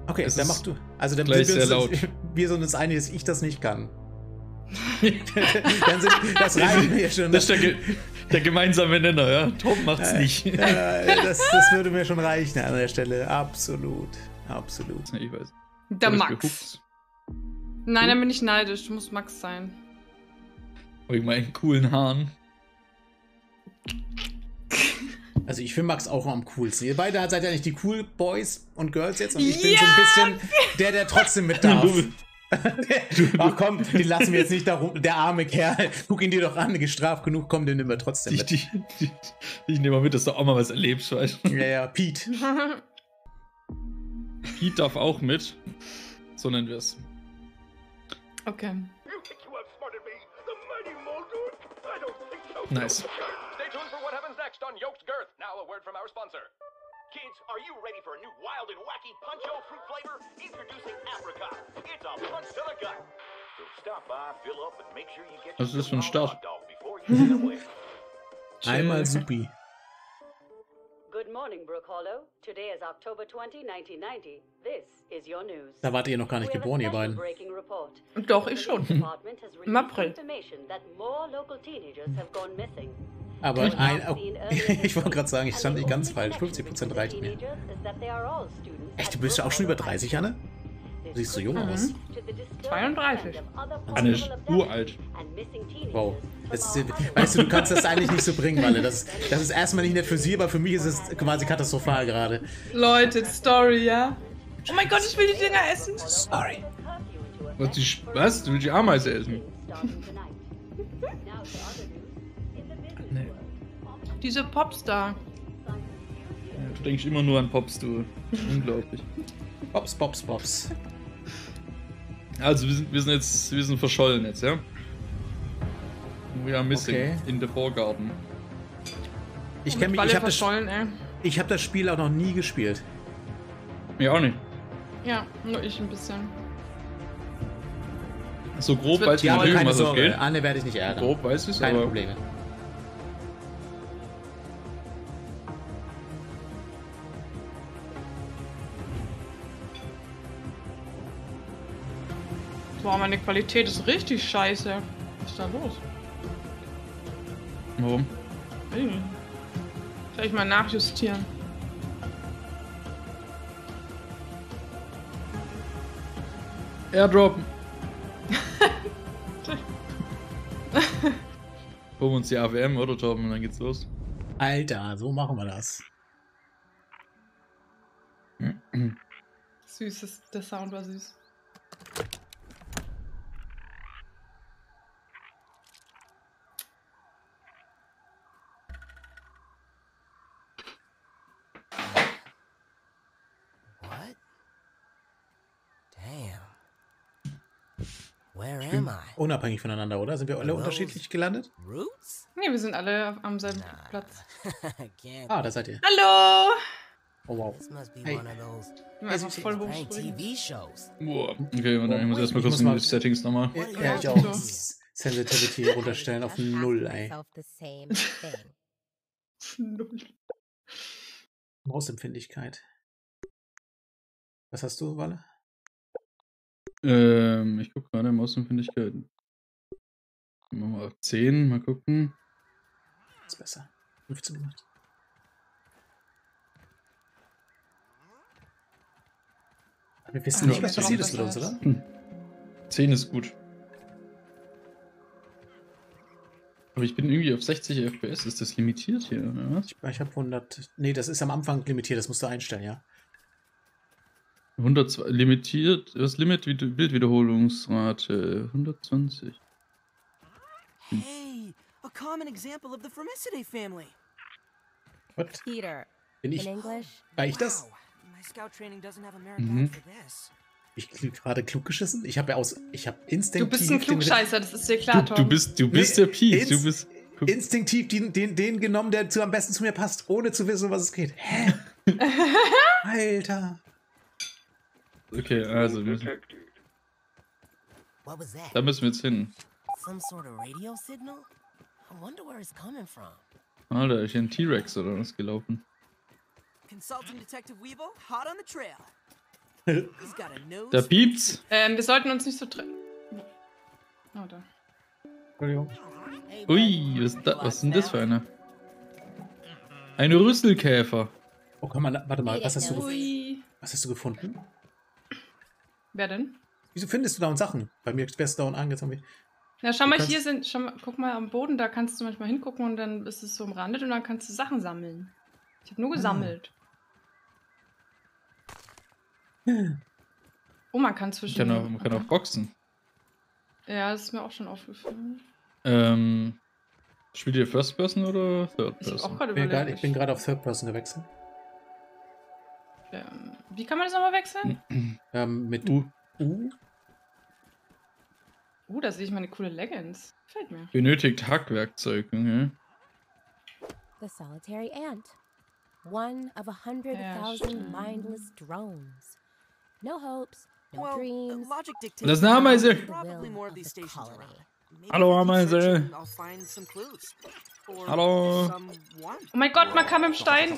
Okay, dann machst du. Also dann gleich sind sehr laut. wir sind uns einig, dass ich das nicht kann. Das reicht mir schon. Das ist der gemeinsame Nenner, ja. Tom macht's nicht. Das würde mir schon reichen an der Stelle. Absolut. Absolut. Ich weiß. Der Hab ich Max. geguckt. Nein, dann bin ich neidisch. Muss Max sein. Wegen meinen coolen Haaren. Also ich finde Max auch am coolsten. Ihr beide seid ja nicht die cool Boys und Girls jetzt und ich bin so ein bisschen der trotzdem mit darf. Ach komm, die lassen wir jetzt nicht da rum. Der arme Kerl. Guck ihn dir doch an, gestraft genug, komm, den nehmen wir trotzdem mit. Ich nehme mal mit, dass du auch mal was erlebst, weißt du? Ja, Pete. Pete darf auch mit. So nennen wir es. Okay. Nice. Stay tuned for what happens next on Yoked Girth. Now a word from our sponsor. Kids, are you ready for a new wild and wacky Punch-O fruit flavor? Introducing Apricot. It's a punch to the gut. So stop by, fill up, and make sure you get Was ist das für ein Start? hot dog before you get away. Einmal supi. Good morning, Brook Hollow. Today is October 20, 1990. This is your news. Da wart ihr noch gar nicht geboren, ihr beiden. Breaking report. Doch, ich schon. The department has Im received April. information that more local teenagers have gone missing. Aber ich wollte gerade sagen, ich stand nicht ganz falsch. 50% reicht mir. Echt, du bist ja auch schon über 30, Anne? Du siehst so jung aus. 32. Anne ist uralt. Wow. Weißt du, du kannst das eigentlich nicht so bringen, Walle. Das ist erstmal nicht nett für sie, aber für mich ist es quasi katastrophal gerade. Leute, Story, ja? Oh mein Gott, ich will die Dinger essen. Sorry. Was? Du willst die Ameise essen? Nee. Diese Popstar. Ja, du denkst immer nur an Pops, du. Unglaublich. Pops, Pops, Pops. Also, wir sind verschollen jetzt, ja? We are missing in the Vorgarten. Ich kenne mich, ich hab das Spiel auch noch nie gespielt. Ja, auch nicht. Ja, nur ich ein bisschen. So grob Es wird weiß ich Ja, aber natürlich, keine was das Sorge, geht. Anne werde ich nicht ärgern. Grob weiß ich es, Keine aber Probleme. Boah, meine Qualität ist richtig scheiße. Was ist da los? warum? Soll ich mal nachjustieren? Airdrop. Holen wir uns die AWM, oder Torben, und dann geht's los. Alter, so machen wir das. Süßes, der Sound war süß. What? Damn. Where am I? Unabhängig voneinander, oder? Sind wir alle unterschiedlich gelandet? Roots? Nee, wir sind alle am selben Platz. Can't. Ah, da seid ihr. Hallo! Oh, wow. This must be Hey. one of those Einfach voll prank hochspringen. TV shows. Boah. Okay, und dann ich muss erstmal Ich kurz muss in mal- die Settings nochmal. Ja, ich auch. Sensitivity runterstellen auf 0, ey. Mausempfindlichkeit. Was hast du, Walle? Ich guck gerade, Mausempfindlichkeiten. Machen wir auf 10, mal gucken. Ist besser. 15 gemacht. Wir wissen nicht, was passiert ist mit uns, oder? 10 ist gut. Aber ich bin irgendwie auf 60 FPS. Ist das limitiert hier, oder was? Ich habe 100. Nee, das ist am Anfang limitiert, das musst du einstellen, ja. 102, limitiert, das Limit Bildwiederholungsrate 120. Hey, a common example of the Formicidae family. What? Peter. Bin In ich? English? War ich das? Wow, my scout training doesn't have a merit badge for this. Ich gerade klug geschissen? Ich habe instinktiv. Du bist ein Klugscheißer, das ist dir klar, Tom. Du bist der Pete. Du bist. Instinktiv den genommen, der am besten zu mir passt, ohne zu wissen, um was es geht. Hä? Alter. Okay, also What was that? da müssen wir jetzt hin. Some sort of radio signal? I wonder where it's coming from. Alter, ist hier ein T-Rex oder was gelaufen? Consulting Detective Weevil, hot on the trail. He's got a nose. Da piept's. Wir sollten uns nicht so trennen. Oh, da. Entschuldigung. Ui, was ist denn das für eine? Ein Rüsselkäfer. Oh, komm mal, warte mal, was hast Ui. du gefunden? Wer denn? Wieso findest du da Sachen? Bei mir wärst du da und angezogen. Ja, schau mal, kannst- hier sind, guck mal am Boden, da kannst du manchmal hingucken und dann ist es so umrandet und dann kannst du Sachen sammeln. Ich habe nur gesammelt. Oh, man kann zwischen... Man kann auch boxen. Ja, das ist mir auch schon aufgefallen. Spielt ihr First Person oder Third Ich habe auch Person? gerade Ich überlegt. bin gerade auf Third Person gewechselt. Wie kann man das nochmal wechseln? Mit U. Da sehe ich meine coole Leggings. Gefällt mir. Benötigt Hackwerkzeug. Okay. The solitary ant. One of 100,000 stimmt. mindless drones. No hopes, no Well, dreams. logic dictates Das ist eine Ameise. probably more of The these will of the stations colony. around. Maybe Hallo, if I keep Ameise. searching, I'll find some clues. Or Hallo. someone. Oh mein Gott, man kann mit dem Stein...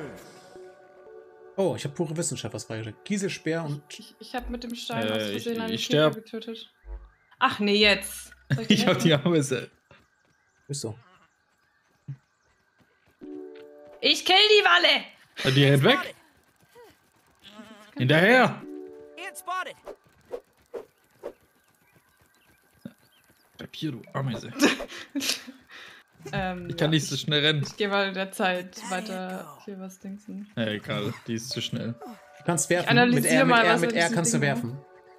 Oh, ich habe pure Wissenschaft was freigeschickt. Kieselspeer und. Ich habe mit dem Stein aus ich Versehen einen sterb. Käfer getötet. Ach nee, jetzt. Soll Ich dir hab die helfen? Ameise. Bist du? Ich kill die Walle! Die rennt weg. Hinterher. Ant spotted. Bleib hier, du Ameise. Ich Ich kann nicht so schnell rennen. Ich gehe mal der Zeit weiter hier was dingsen. Ja, egal, die ist zu schnell. Du kannst werfen. Ich analysiere mal, was mit er R diese kannst du Dinge- werfen.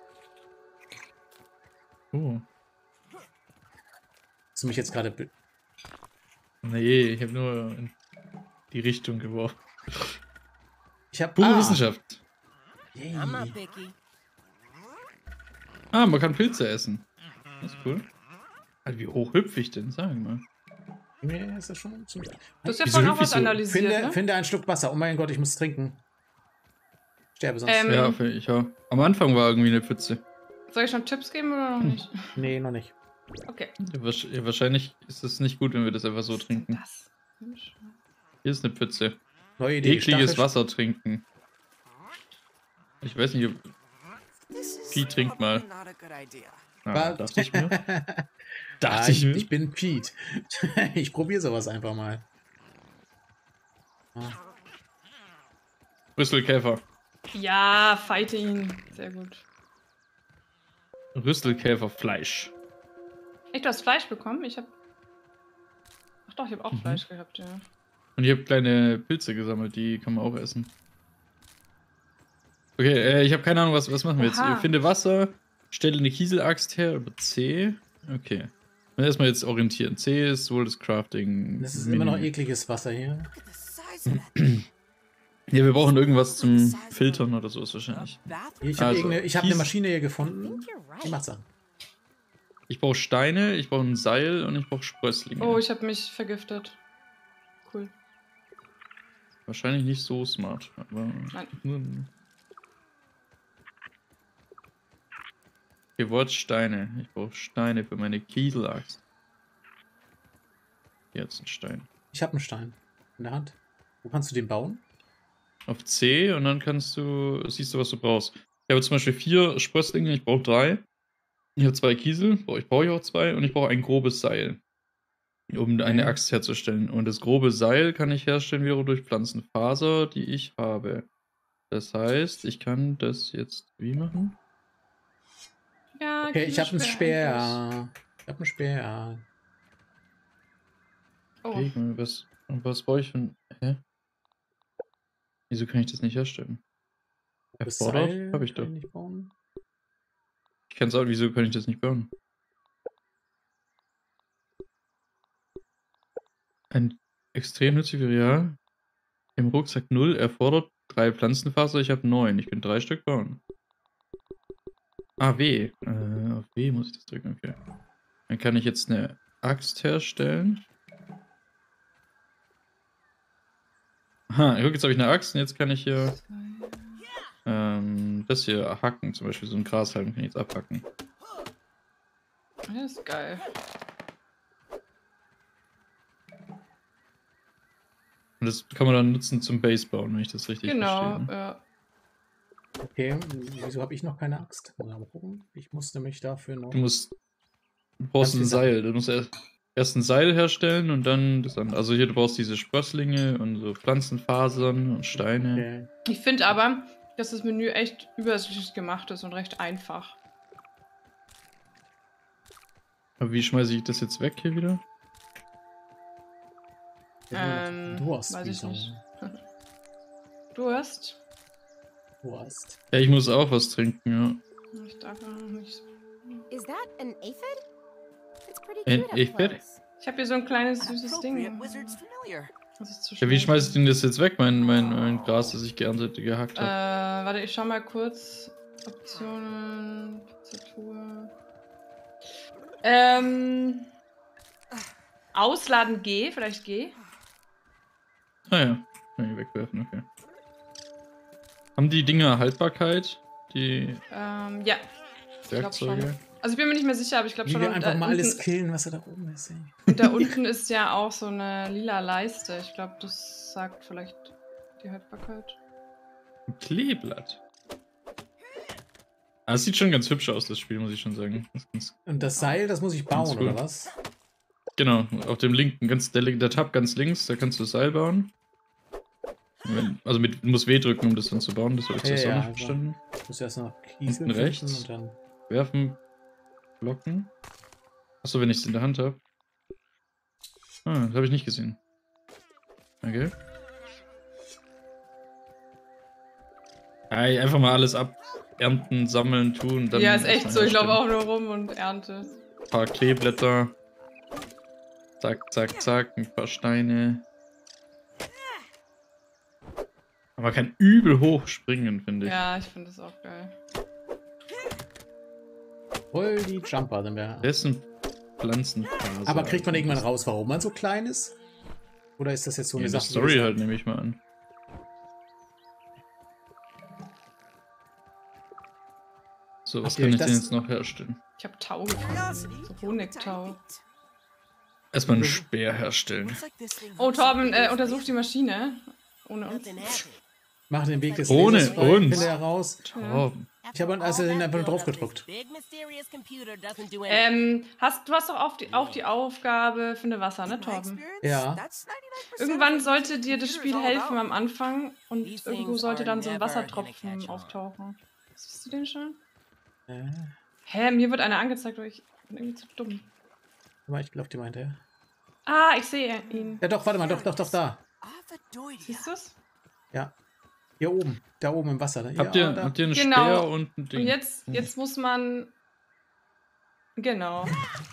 Oh. Hast du mich jetzt gerade. Nee, ich habe nur in die Richtung geworfen. Ich habe. Pure Wissenschaft. I'm not picky. Ah, man kann Pilze essen. Das ist cool. Alter, wie hoch hüpfe ich denn? Sag mal. Mir ist das schon ziemlich. Du hast ja Wieso vorhin auch hüpf ich was so? analysiert, ne? Finde einen Schluck Wasser. Oh mein Gott, ich muss trinken. Sterbe sonst. Ja, ich auch. Am Anfang war irgendwie eine Pfütze. Soll ich schon Tipps geben oder noch nicht? Nee, noch nicht. Okay. Ja, wahrscheinlich ist es nicht gut, wenn wir das einfach so trinken. Das. Hier ist eine Pfütze. Neue Idee. Ekliges Stachel- Wasser trinken. Ich weiß nicht, ob... This is Vieh, trink mal. probably not a good idea. Ah, dachte ich mir. Ja, Dachte ich mir. ich bin Pete. Ich probiere sowas einfach mal. Rüsselkäfer. Ja, fighte ihn. Sehr gut. Rüsselkäferfleisch. Echt, du hast Fleisch bekommen? Ich hab. Ach doch, ich habe auch Fleisch gehabt, ja. Und ich habe kleine Pilze gesammelt, die kann man auch essen. Okay, ich habe keine Ahnung, was machen wir jetzt? Oha. Finde Wasser, stelle eine Kieselaxt her über C. Okay. Und erstmal jetzt orientieren. C ist wohl das Crafting. Das ist immer noch ekliges Wasser hier. Look at the size of that. Ja, wir brauchen irgendwas zum Filtern oder sowas wahrscheinlich. Bathroom. Ich habe Also, eine Kies- Maschine hier I gefunden. think you're Die right. macht Sachen. Ich brauche Steine, ich brauche ein Seil und ich brauche Sprösslinge. Oh, ich habe mich vergiftet. Cool. Wahrscheinlich nicht so smart, aber... Nein. Ihr wollt Steine. Ich brauche Steine für meine Kieselaxt. Jetzt ein Stein. Ich habe einen Stein in der Hand. Wo kannst du den bauen? Auf C und dann siehst du, was du brauchst. Ich habe zum Beispiel 4 Sprösslinge, ich brauche 3. Ich habe 2 Kiesel, brauche ich auch 2 und ich brauche ein grobes Seil, um eine Axt herzustellen. Und das grobe Seil kann ich herstellen wiederum durch Pflanzenfaser, die ich habe. Das heißt, ich kann das jetzt wie machen? Ja, Okay, ich habe einen Speer eigentlich. Speer. Ich habe einen Speer. Oh, Okay, was brauche ich von... Hä? Wieso kann ich das nicht herstellen? Das Erfordert? Seil Habe ich kann doch. nicht bauen. Ich kann sagen, wieso kann ich das nicht bauen? Ein extrem nützliches Material. Im Rucksack 0 erfordert 3 Pflanzenfaser, ich habe 9. Ich kann 3 Stück bauen. Ah, W. Auf W muss ich das drücken, okay. Dann kann ich jetzt eine Axt herstellen. Aha, guck, jetzt habe ich eine Axt und jetzt kann ich hier das hier hacken, zum Beispiel so ein Grashalm kann ich jetzt abhacken. das ist geil. Und das kann man dann nutzen zum Base bauen, wenn ich das richtig Genau, verstehe. Ne? ja. Okay, wieso habe ich noch keine Axt? Mal gucken. Ich musste mich dafür noch. Du brauchst ein Seil. Du musst erst ein Seil herstellen und dann das andere. Also hier, du brauchst diese Sprösslinge und so Pflanzenfasern und Steine. Okay. Ich finde aber, dass das Menü echt übersichtlich gemacht ist und recht einfach. Aber wie schmeiße ich das jetzt weg hier wieder? Durst, weiß ich wieso? nicht. Durst? Durst. Ja, ich muss auch was trinken, Ich darf noch nicht. Is that an aphid? It's pretty An cute up aphid? close. Ich habe hier so ein kleines süßes Appropriate Ding. wizard's familiar. Das ist zu ja. Ja, wie schnell. schmeiße ich denn das jetzt weg, mein Gras, das ich gehackt habe? Warte, ich schau mal kurz. Optionen, Tastatur. Ausladen G, vielleicht G. Ah ja, kann ich wegwerfen, okay. Haben die Dinger Haltbarkeit? Die Ja. glaub schon. Werkzeuge? Also ich bin mir nicht mehr sicher, aber ich glaube Wie schon. wir Und einfach da mal unten, alles killen, was da oben ist. Ey. und da unten ist ja auch so eine lila Leiste. Ich glaube, das sagt vielleicht die Haltbarkeit. Ein Kleeblatt. Ah, es sieht schon ganz hübsch aus, das Spiel, muss ich schon sagen. Und das Seil, das muss ich bauen, Ganz oder gut. was? Genau, auf dem linken, der Tab ganz links, da kannst du das Seil bauen. Also du musst W drücken, um das dann zu bauen, das habe ich zuerst auch nicht verstanden. Ich muss erst noch Kiesel Unten rechts. finden und dann. Werfen, blocken. Achso, wenn ich es in der Hand habe. Ah, das habe ich nicht gesehen. Okay. Ey, einfach mal alles abernten, sammeln, tun. Dann Ja, ist echt so. Ich laufe herstellen. auch nur rum und ernte. Ein paar Kleeblätter. Zack, zack, zack. Ein paar Steine. Aber man kann übel hoch springen, finde ich. Ja, ich finde das auch geil. Voll die Jumper sind wir. Das ist ein Pflanzenfaser. Aber kriegt man irgendwann raus, warum man so klein ist? Oder ist das jetzt so Ja, eine in der Sache? Story halt, nehme ich mal an. So, was Habt ihr kann euch ich denn das- jetzt noch herstellen? Ich habe Tau gefunden. So Honigtau. Erstmal einen Speer herstellen. Looks like this thing Oh, hooks Torben, up to untersuch die Maschine. Ohne uns. nothing happened. Mach den Weg des Ohne Lasers frei, uns. finde heraus. Torben. Ich habe also den einfach nur drauf gedrückt. Big mysterious computer doesn't do anything. Du hast doch auch die Aufgabe, finde Wasser, ne, In my Torben? experience, Ja. that's 99% Irgendwann of what sollte this dir das computer's Spiel all helfen about. am Anfang und These irgendwo things sollte dann so ein are never Wassertropfen gonna catch on. auftauchen. Siehst du den schon? Äh, Hä, mir wird einer angezeigt, aber ich bin irgendwie zu dumm. ich glaube, die meinte er. Ah, ich sehe ihn. Ja, doch, warte mal, doch, da. Avodoidia. Siehst du's? Ja. Hier oben. Da oben im Wasser. Habt Ja, ihr, da. habt ihr einen Genau. Speer und ein Ding? Und jetzt muss man. Genau.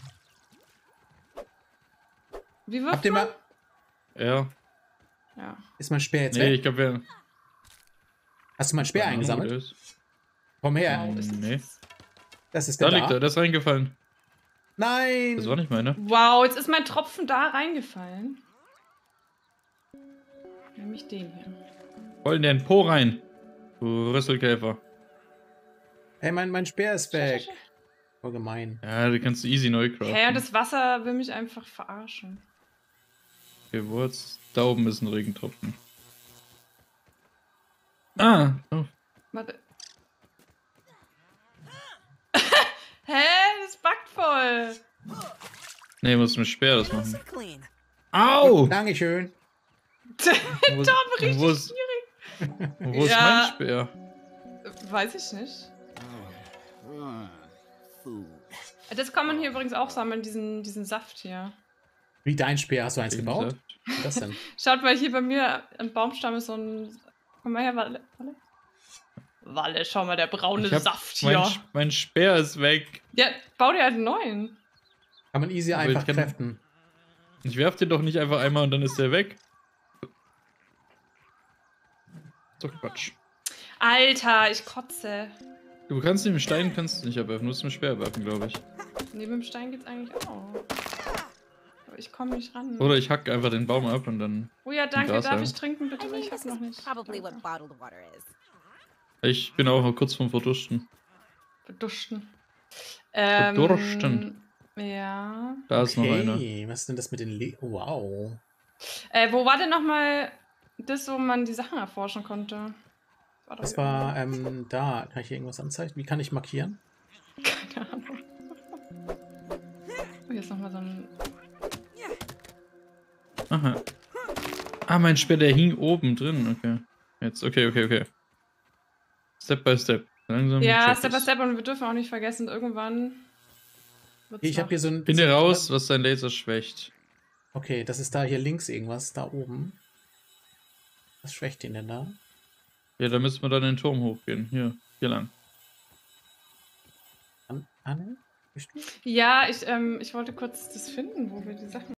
Wie wirft Habt ihr man? mal. Ja. Ja. Ist mein Speer jetzt Nee, weg? ich glaube, wir. Hast du mein Speer eingesammelt? Komm her. Wow, ist Nee. Das ist Da der liegt er, der ist reingefallen. Nein! Das war nicht meine. Wow, jetzt ist mein Tropfen da reingefallen. Nämlich den hier. Voll in den Po rein. Du Rüsselkäfer. Hey, mein Speer ist weg. Voll gemein. Ja, du kannst easy neu craften. Hä, das Wasser will mich einfach verarschen. Gewurz. Da oben ist ein Regentropfen. Ah. Oh. Warte. Hä, das backt voll. Nee, muss mit Speer das Nice machen. and clean. Au! Dankeschön. Wo ist, Tom, richtig wo ist, wo ist Ja. mein Speer? Weiß ich nicht. Food. Das kann man hier übrigens auch sammeln, diesen Saft hier. Wie dein Speer? Hast du eins gebaut? Wie Was denn? Schaut mal, hier bei mir am Baumstamm ist so ein. Komm mal her, Walle. Walle, schau mal, der braune Ich hab Saft hier. mein Speer ist weg. Ja, bau dir halt einen neuen. Kann man easy Aber einfach ich kann- craften. Ich werf den doch nicht einfach einmal und dann ist der weg. So Quatsch. Alter, ich kotze. Du kannst den Stein kannst du nicht abwerfen, du musst mit dem Speer werfen, glaube ich. Neben dem Stein geht's eigentlich auch. Aber ich komme nicht ran. Oder ich hack einfach den Baum ab und dann. Oh ja, danke. Gras Darf rein. ich trinken, bitte? I Weil mean, ich hab this noch is nicht. probably what Danke. bottled water is. Ich bin auch noch kurz vorm Verdursten. Verdursten. Verdursten. Ja. Da ist noch einer. Hey, was ist denn das mit den Wow. Wo war denn nochmal das, wo man die Sachen erforschen konnte? Was war da? Kann ich hier irgendwas anzeigen? Wie kann ich markieren? Keine Ahnung. Oh, hier ist nochmal so ein... Aha. Ah, mein Speer, der hing oben drin. Okay. Jetzt, okay. Step by Step. Langsam Ja, check Step by ich's. Step, und wir dürfen auch nicht vergessen, irgendwann wird's Ich habe hier so ein... Finde raus, was dein Laser schwächt. Okay, das ist da hier links irgendwas, da oben. Was schwächt ihn denn da? Ja, da müssen wir dann in den Turm hochgehen. Hier lang. Anne? Bist du? Ja, ich wollte kurz das finden, wo wir die Sachen